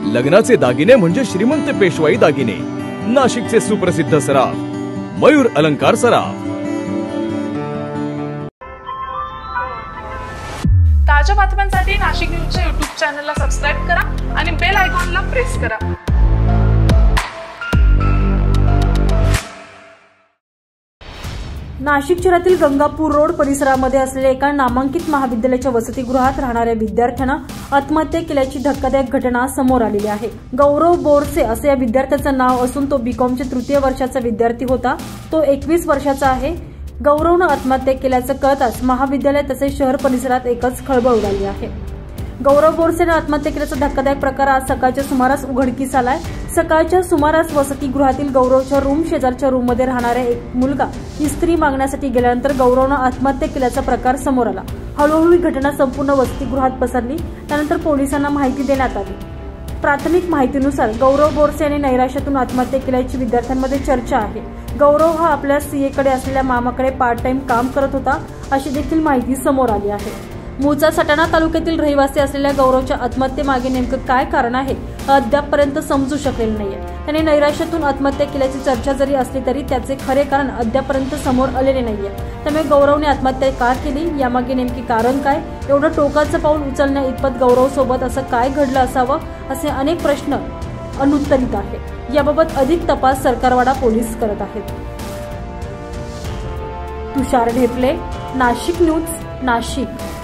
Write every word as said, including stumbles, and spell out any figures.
लग्नाचे दागिने म्हणजे श्रीमंत पेशवाई दागिने, नाशिकचे सुप्रसिद्ध सराफ मयूर अलंकार सराफ। ताज्या बातम्यांसाठी नाशिक न्यूजच्या यूट्यूब चॅनलला सबस्क्राइब करा आणि बेल आयकॉनला प्रेस करा। नाशिक शहरातील गंगापूर रोड परिसरामध्ये असलेल्या एका नामांकित महाविद्यालयाच्या वसतिगृहात राहणाऱ्या विद्यार्थ्यानं आत्महत्या केल्याची धक्कादायक घटना समोर आलेली आहे। गौरव बोरसे असे या विद्यार्थ्याचं नाव असून तो बीकॉमच्या तृतीय वर्षाचा विद्यार्थी होता। तो एकवीस वर्षाचा आहे। गौरवनं आत्महत्या केल्याचं कळताच महाविद्यालय तसेच शहर परिसरात एकच खळबळ उडाली आहे। गौरव बोरसेने आत्महत्या केल्याचा धक्कादायक प्रकार आज सकाळच्या सुमारास उघडकीस आलाय। सकाळच्या सुमारास वसतिगृहातील गौरवच्या रूम शेजारच्या रूममध्ये राहणारा एक मुलगा इस्त्री मागण्यासाठी गेल्यानंतर गौरवनं आत्महत्या केल्याचा प्रकार समोर आला। हळूहळू ही घटना संपूर्ण वसतिगृहात पसरली। त्यानंतर पोलिसांना माहिती देण्यात आली। प्राथमिक माहितीनुसार गौरव बोरसे यांनी नैराश्यातून आत्महत्या केल्याची विद्यार्थ्यांमध्ये चर्चा आहे। गौरव हा आपल्या सीएकडे असलेल्या मामाकडे पार्ट टाइम काम करत होता अशी देखील माहिती समोर आली आहे। मूळचा सटाणा तालुक्यातील रहिवासी असलेल्या गौरवच्या आत्महत्येमागे नेमकं काय कारण आहे अद्यापपर्यंत समजू शकलेलं नाहीये। त्याने नैराश्यातून आत्महत्या केल्याची चर्चा जरी असली तरी त्याचे खरे कारण अद्यापपर्यंत समोर आलेले नाहीये। त्यामुळे गौरवने आत्महत्या का केली, यामागे नेमकी कारण काय, एवढं टोकाचं पाऊल उचलण्या इतपत गौरव सोबत असं काय घडलं असावं असे अनेक प्रश्न अनुत्तरित आहेत। याबाबत अधिक तपास सरकारवाडा पोलीस करत आहेत। तुषार ढेपले, नाशिक न्यूज, नाशिक।